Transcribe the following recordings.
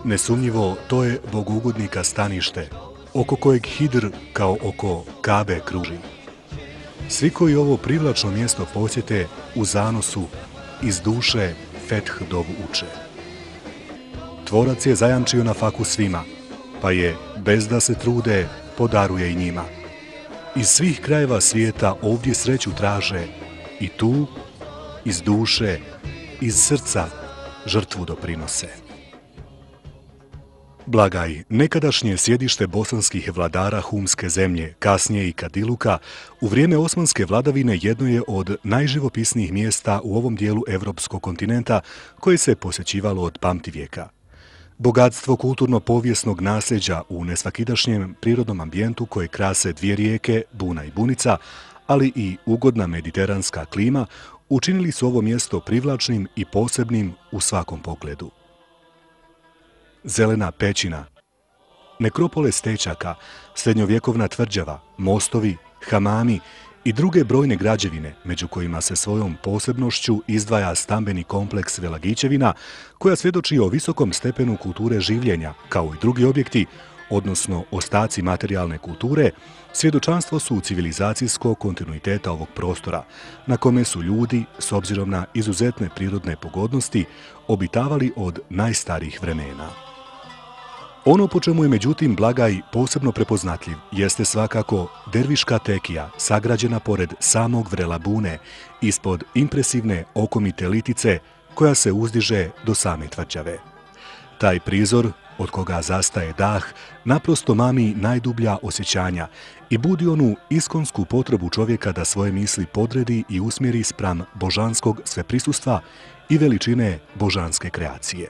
Nesumnjivo, to je bogougodnika stanište, oko kojeg Hidr kao oko Kabe kruži. Svi koji ovo privlačno mjesto posjete u zanosu iz duše Feth dovu uče. Tvorac je zajamčio na faku svima, pa je, bez da se trude, podaruje i njima. Iz svih krajeva svijeta ovdje sreću traže i tu, iz duše, iz srca, žrtvu doprinose. Blagaj, nekadašnje sjedište bosanskih vladara Humske zemlje, kasnije i Kadiluka, u vrijeme osmanske vladavine jedno je od najživopisnijih mjesta u ovom dijelu evropskog kontinenta koje se posjećivalo od pamtivijeka. Bogatstvo kulturno-povijesnog nasljeđa u nesvakidašnjem prirodnom ambijentu koje krase dvije rijeke, Buna i Bunica, ali i ugodna mediteranska klima, učinili su ovo mjesto privlačnim i posebnim u svakom pogledu. Zelena pećina, nekropole stečaka, srednjovjekovna tvrđava, mostovi, hamami i druge brojne građevine, među kojima se svojom posebnošću izdvaja stambeni kompleks Velagićevina, koja svjedoči o visokom stepenu kulture življenja, kao i drugi objekti, odnosno ostaci materijalne kulture, svjedočanstvo su civilizacijskog kontinuiteta ovog prostora, na kome su ljudi, s obzirom na izuzetne prirodne pogodnosti, obitavali od najstarijih vremena. Ono po čemu je međutim Blagaj posebno prepoznatljiv jeste svakako derviška tekija sagrađena pored samog vrela Bune, ispod impresivne okomite litice koja se uzdiže do same tvrđave. Taj prizor, od koga zastaje dah, naprosto mami najdublja osjećanja i budi onu iskonsku potrebu čovjeka da svoje misli podredi i usmjeri spram božanskog sveprisustva i veličine božanske kreacije.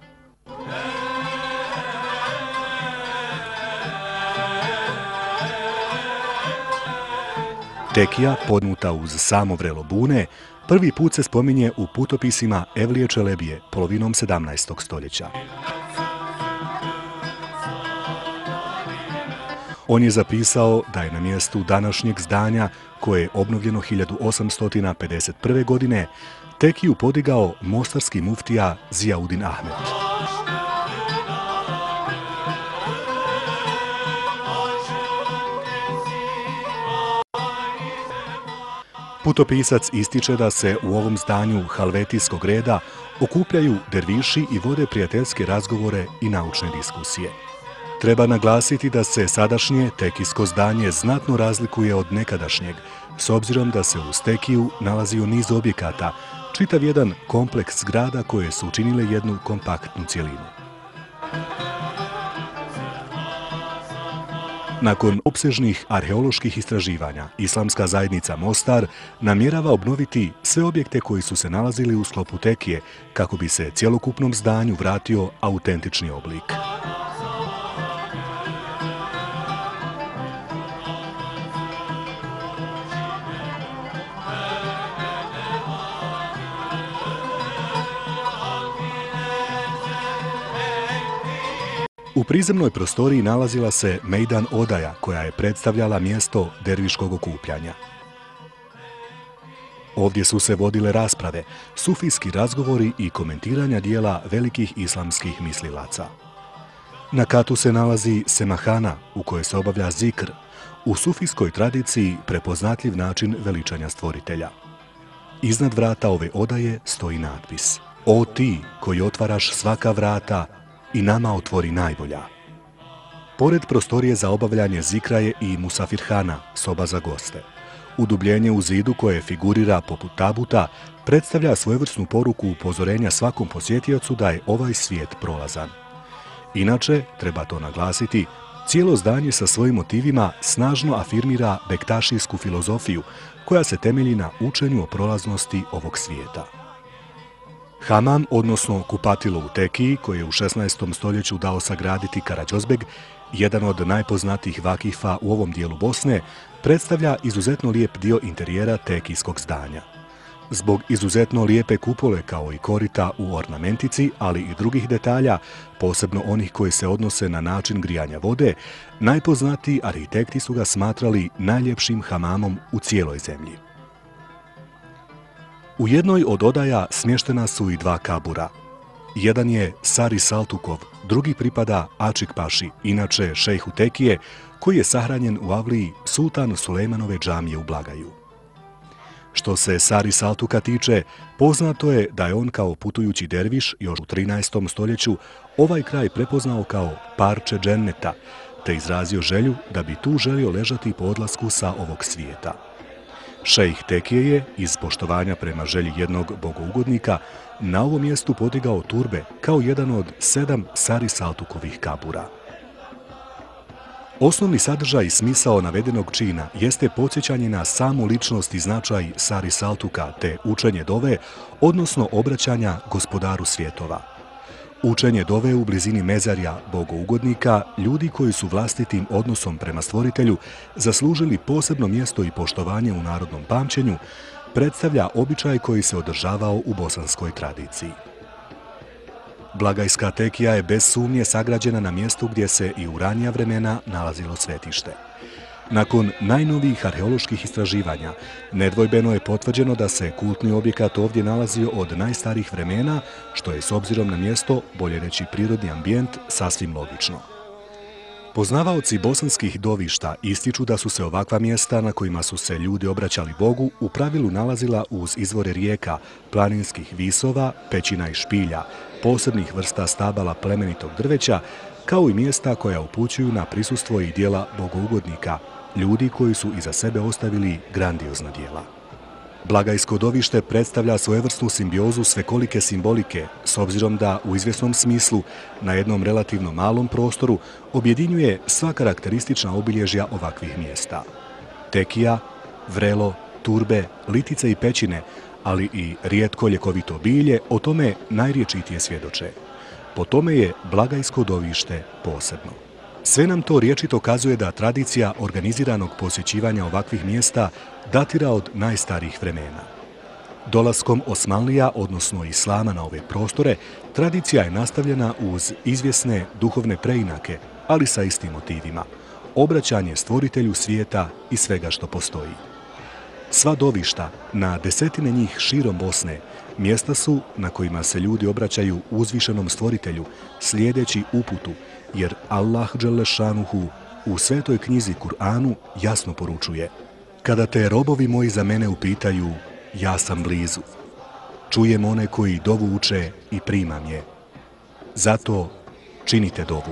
Tekija, podnuta uz samo vrelo Bune, prvi put se spominje u putopisima Evlije Čelebije, polovinom 17. stoljeća. On je zapisao da je na mjestu današnjeg zdanja, koje je obnovljeno 1851. godine, tekiju podigao mostarski muftija Zijaudin Ahmet. Putopisac ističe da se u ovom zdanju halvetijskog reda okupljaju derviši i vode prijateljske razgovore i naučne diskusije. Treba naglasiti da se sadašnje tekijsko zdanje znatno razlikuje od nekadašnjeg, s obzirom da se uz tekiju nalazio niz objekata, čitav jedan kompleks zgrada koje su učinile jednu kompaktnu cjelinu. Nakon opsežnih arheoloških istraživanja, Islamska zajednica Mostar namjerava obnoviti sve objekte koji su se nalazili u sklopu tekije, kako bi se cjelokupnom zdanju vratio autentični oblik. U prizemnoj prostoriji nalazila se Mejdan odaja, koja je predstavljala mjesto derviškog okupljanja. Ovdje su se vodile rasprave, sufijski razgovori i komentiranja dijela velikih islamskih mislilaca. Na katu se nalazi semahana, u kojoj se obavlja zikr, u sufijskoj tradiciji prepoznatljiv način veličanja stvoritelja. Iznad vrata ove odaje stoji natpis: "O ti koji otvaraš svaka vrata, i nama otvori najbolja." Pored prostorije za obavljanje zikra je i musafirhana, soba za goste. Udubljenje u zidu koje figurira poput tabuta predstavlja svojevrsnu poruku upozorenja svakom posjetiocu da je ovaj svijet prolazan. Inače, treba to naglasiti, cijelo zdanje sa svojim motivima snažno afirmira bektašijsku filozofiju koja se temelji na učenju o prolaznosti ovog svijeta. Hamam, odnosno kupatilo u tekiji, koje je u 16. stoljeću dao sagraditi Karađozbeg, jedan od najpoznatijih vakifa u ovom dijelu Bosne, predstavlja izuzetno lijep dio interijera tekijskog zdanja. Zbog izuzetno lijepe kupole kao i korita u ornamentici, ali i drugih detalja, posebno onih koji se odnose na način grijanja vode, najpoznatiji arhitekti su ga smatrali najljepšim hamamom u cijeloj zemlji. U jednoj od odaja smještena su i dva kabura. Jedan je Sari Saltukov, drugi pripada Ačik Paši, inače šejhu Tekije, koji je sahranjen u avliji Sultan Sulejmanove džamije u Blagaju. Što se Sari Saltuka tiče, poznato je da je on kao putujući derviš još u 13. stoljeću ovaj kraj prepoznao kao parče dženneta, te izrazio želju da bi tu želio ležati po odlasku sa ovog svijeta. Šejh Tekije je, iz poštovanja prema želji jednog bogougodnika, na ovom mjestu podigao turbe kao jedan od 7 Sari Saltukovih kabura. Osnovni sadržaj i smisao navedenog čina jeste podsjećanje na samu ličnost i značaj Sari Saltuka te učenje dove, odnosno obraćanja gospodaru svjetova. Učenje dove u blizini mezarja bogougodnika, ljudi koji su vlastitim odnosom prema stvoritelju zaslužili posebno mjesto i poštovanje u narodnom pamćenju, predstavlja običaj koji se održavao u bosanskoj tradiciji. Blagajska tekija je bez sumnje sagrađena na mjestu gdje se i u ranija vremena nalazilo svetište. Nakon najnovijih arheoloških istraživanja, nedvojbeno je potvrđeno da se kultni objekat ovdje nalazio od najstarijih vremena, što je s obzirom na mjesto, bolje reći prirodni ambijent, sasvim logično. Poznavaoci bosanskih dovišta ističu da su se ovakva mjesta na kojima su se ljudi obraćali Bogu u pravilu nalazila uz izvore rijeka, planinskih visova, pećina i špilja, posebnih vrsta stabala plemenitog drveća, kao i mjesta koja upućuju na prisustvo i dijela bogougodnika, ljudi koji su iza sebe ostavili grandiozna dijela. Blagajsko dovište predstavlja svojevrsnu simbiozu svekolike simbolike, s obzirom da u izvjesnom smislu na jednom relativno malom prostoru objedinjuje sva karakteristična obilježja ovakvih mjesta. Tekija, vrelo, turbe, litice i pećine, ali i rijetko ljekovito bilje o tome najriječitije svjedoče. Po tome je Blagajsko dovište posebno. Sve nam to riječito kazuje da tradicija organiziranog posjećivanja ovakvih mjesta datira od najstarijih vremena. Dolaskom Osmanlija, odnosno Islama na ove prostore, tradicija je nastavljena uz izvjesne duhovne preinake, ali sa istim motivima. Obraćanje stvoritelju svijeta i svega što postoji. Sva dovišta, na desetine njih širom Bosne, mjesta su na kojima se ljudi obraćaju uzvišenom stvoritelju, slijedeći uputu, jer Allah dželešanuhu u svetoj knjizi Kur'anu jasno poručuje: kada te robovi moji za mene upitaju, ja sam blizu. Čujem one koji dovu uče i primam je. Zato činite dovu.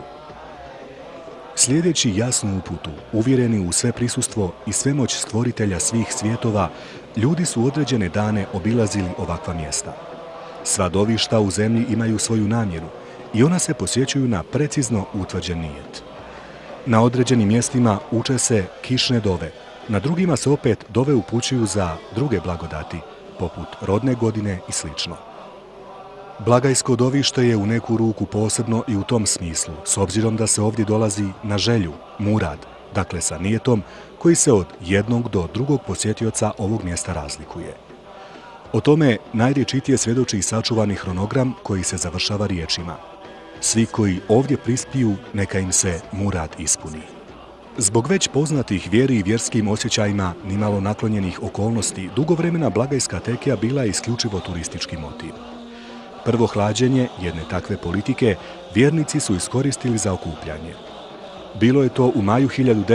Slijedeći jasnu uputu, uvjereni u sve prisustvo i svemoć stvoritelja svih svjetova, ljudi su određene dane obilazili ovakva mjesta. Sva dovišta u zemlji imaju svoju namjeru i ona se posjećuju na precizno utvrđen nijet. Na određenim mjestima uče se kišne dove, na drugima se opet dove upućuju za druge blagodati, poput rodne godine i sl. Blagajsko dovište je u neku ruku posebno i u tom smislu, s obzirom da se ovdje dolazi na želju, murad, dakle sa nijetom, koji se od jednog do drugog posjetioca ovog mjesta razlikuje. O tome najriječitije svjedoči i sačuvani hronogram koji se završava riječima: svi koji ovdje prispiju, neka im se murad ispuni. Zbog već poznatih vjeri i vjerskim osjećajima nimalo naklonjenih okolnosti, dugo vremena Blagajska tekija bila je isključivo turistički motiv. Prvo hlađenje jedne takve politike vjernici su iskoristili za okupljanje. Bilo je to u maju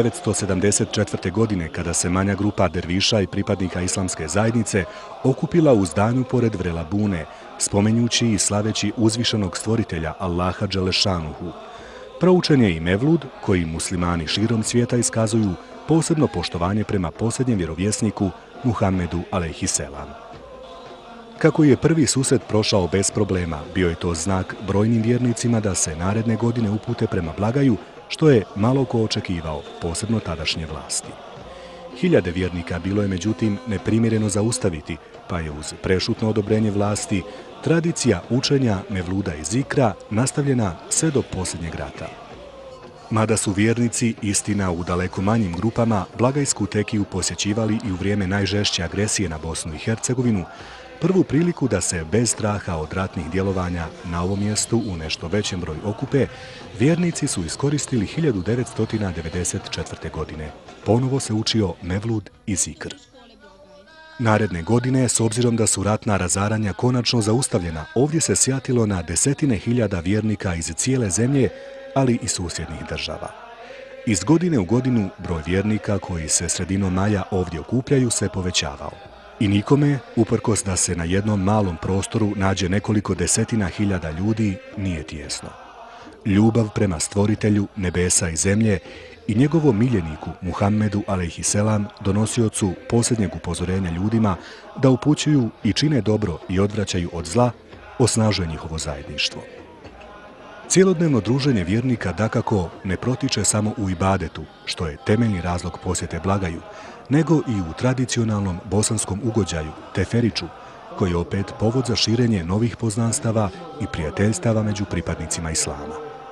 1974. godine kada se manja grupa derviša i pripadnika islamske zajednice okupila u zdanju pored vrela Bune, spomenjući i slaveći uzvišenog stvoritelja Allaha dželešanuhu. Proučen je i mevlud, koji muslimani širom svijeta iskazuju posebno poštovanje prema posljednjem vjerovjesniku Muhammedu alejhiselam. Kako je prvi susret prošao bez problema, bio je to znak brojnim vjernicima da se naredne godine upute prema Blagaju, što je malo ko očekivao, posebno tadašnje vlasti. Hiljade vjernika bilo je međutim neprimjereno zaustaviti, pa je uz prešutno odobrenje vlasti tradicija učenja mevluda i zikra nastavljena sve do posljednjeg rata. Mada su vjernici, istina u daleko manjim grupama, Blagajsku tekiju posjećivali i u vrijeme najžešće agresije na Bosnu i Hercegovinu, prvu priliku da se bez straha od ratnih djelovanja na ovom mjestu u nešto većem broju okupe, vjernici su iskoristili 1994. godine. Ponovo se učio mevlud i zikr. Naredne godine, s obzirom da su ratna razaranja konačno zaustavljena, ovdje se sjatilo na desetine hiljada vjernika iz cijele zemlje, ali i susjednih država. Iz godine u godinu broj vjernika koji se sredinom maja ovdje okupljaju se povećavao. I nikome, uprkos da se na jednom malom prostoru nađe nekoliko desetina hiljada ljudi, nije tijesno. Ljubav prema stvoritelju nebesa i zemlje i njegovom miljeniku Muhammedu alejhiselam, donosiocu posljednjeg upozorenja ljudima da upućuju i čine dobro i odvraćaju od zla, osnažuje njihovo zajedništvo. Cijelodnevno druženje vjernika dakako ne protiče samo u ibadetu, što je temeljni razlog posjete Blagaju, nego i u tradicionalnom bosanskom ugođaju, teferiću, koji je opet povod za širenje novih poznanstava i prijateljstava među pripadnicima islama.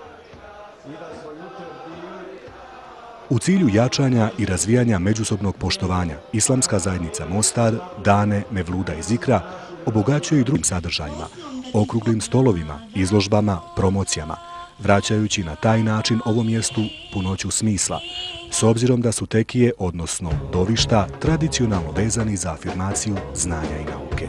U cilju jačanja i razvijanja međusobnog poštovanja, Islamska zajednica Mostar dane Mevluda i Zikra obogaćuje i drugim sadržajima, okruglim stolovima, izložbama, promocijama, vraćajući na taj način ovom mjestu punoću smisla, s obzirom da su tekije, odnosno dovišta, tradicionalno vezani za afirmaciju znanja i nauke.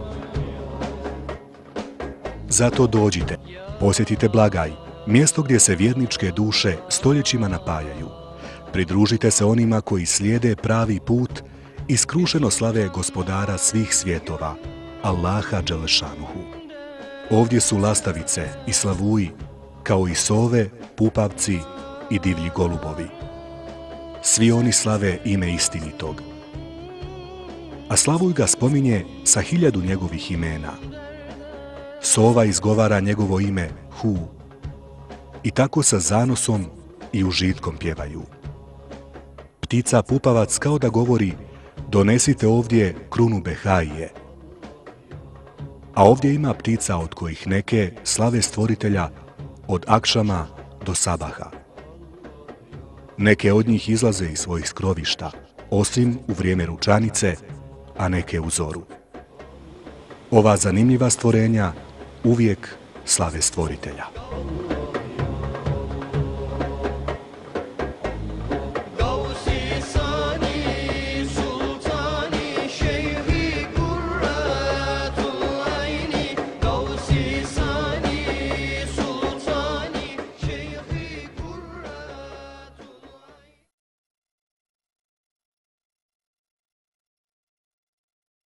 Zato dođite, posjetite Blagaj, mjesto gdje se vjerničke duše stoljećima napajaju. Pridružite se onima koji slijede pravi put i skrušeno slave gospodara svih svjetova, Allaha Đelešanuhu. Ovdje su lastavice i slavuji, kao i sove, pupavci i divlji golubovi. Svi oni slave ime istinitog. A slavuj ga spominje sa 1000 njegovih imena. Sova izgovara njegovo ime Hu i tako sa zanosom i užitkom pjevaju. Ptica pupavac kao da govori: donesite ovdje krunu Behaije. A ovdje ima ptica od kojih neke slave stvoritelja od akšama do sabaha. Neke od njih izlaze iz svojih skrovišta, osim u vrijeme ručanice, a neke u zoru. Ova zanimljiva stvorenja uvijek slave stvoritelja.